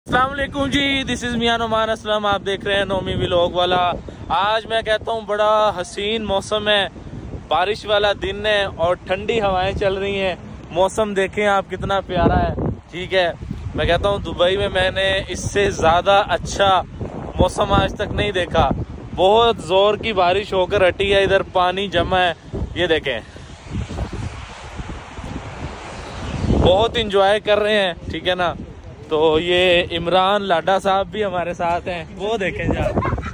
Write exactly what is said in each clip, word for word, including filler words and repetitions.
अस्सलाम वालेकुम जी, दिस इज़ मियां नोमान असलम। आप देख रहे हैं नोमी व्लॉग वाला। आज मैं कहता हूँ बड़ा हसीन मौसम है, बारिश वाला दिन है और ठंडी हवाएं चल रही हैं। मौसम देखें आप कितना प्यारा है। ठीक है, मैं कहता हूँ दुबई में मैंने इससे ज़्यादा अच्छा मौसम आज तक नहीं देखा। बहुत ज़ोर की बारिश होकर हटी है, इधर पानी जमा है, ये देखें। बहुत इंजॉय कर रहे हैं, ठीक है ना। तो ये इमरान लाडा साहब भी हमारे साथ हैं, वो देखें जा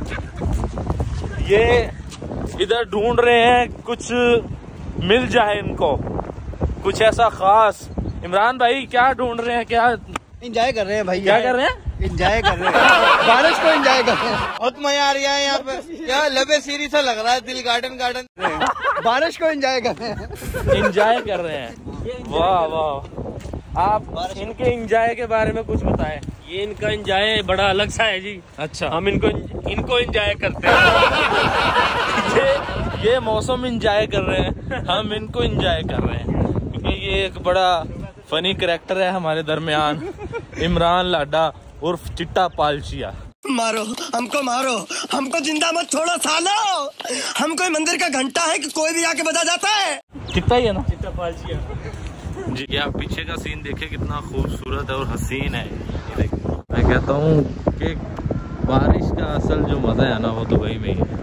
ये इधर ढूंढ रहे हैं कुछ मिल जाए इनको, कुछ ऐसा खास। इमरान भाई क्या ढूंढ रहे हैं? क्या एंजॉय कर रहे हैं भाई? क्या कर रहे हैं? एंजॉय कर रहे हैं बारिश को एंजॉय कर रहे हैं। बहुत मजा आ रहा है यहाँ पे, क्या लबे सीरी सा लग रहा है, दिल गार्डन गार्डन। बारिश को एंजॉय कर रहे हैं, एंजॉय कर रहे हैं। वाह वाह, आप इनके एंजॉय के बारे में कुछ बताएं। ये इनका एंजॉय बड़ा अलग सा है जी। अच्छा, हम इनको इनको एंजॉय करते हैं। ये ये मौसम एंजॉय कर रहे हैं, हम इनको एंजॉय कर रहे हैं क्योंकि ये एक बड़ा फनी करैक्टर है हमारे दरमियान, इमरान लाडा उर्फ चिट्टा पालचिया। मारो हमको, मारो हमको, जिंदा मत छोड़ो सालो। हम कोई मंदिर का घंटा है कि कोई भी आके बजा जाता है। चिट्टा ही है ना? चिट्टा पालचिया जी। ये आप पीछे का सीन देखें कितना खूबसूरत है और हसीन है। मैं कहता हूँ कि बारिश का असल जो मजा है ना वो दुबई में ही है।